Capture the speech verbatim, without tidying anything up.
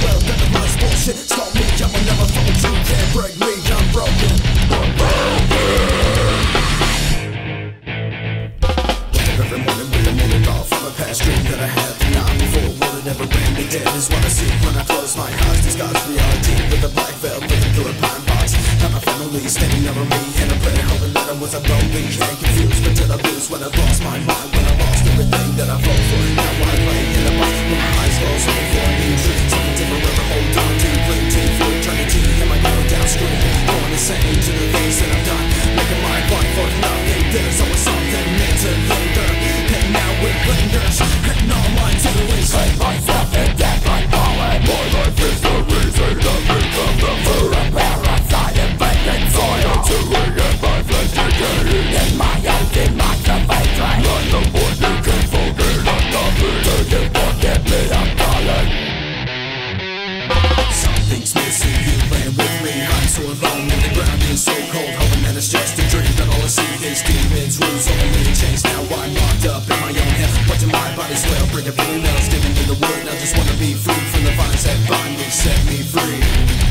well, none of my bullshit. Stop me, I will never fall. You can't break me, I'm broken. I'm broken. Every morning with a minute off from a past dream that I had the night before. Will it ever bring me dead is what I see when I close my eyes. Disguise reality with a black veil, looking through a pine box. Had my family standing over me in a prayer, hoping that I was a lonely and confused. But did I lose when I lost my mind? When I lost everything that I fought for. Now I lay in a box with my eyes closed, looking for a new truth. Something to forever hold on to, cling to for eternity. Am I going downstream? Going insane to the things that I've done, making my life for nothing. There's always something meant to linger, and now it lingers. And all mine to the waste. Hate myself in death like falling. My life is the reason I become the food of parasite and vacant soil. Chewing at my flesh decaying in my own demotivation. I'm the one you can forget. I'm nothing. Do you forget me? I'm calling. Something's missing. You playing with me. I'm so alone in the ground, being so cold, hoping that it's just a dream. That all I see is demons, rules, all me change. Now I'm locked up in my own head, watching my body swell, breaking fingernails, digging in the wood. I just wanna be free from the vines that bind me, set me free.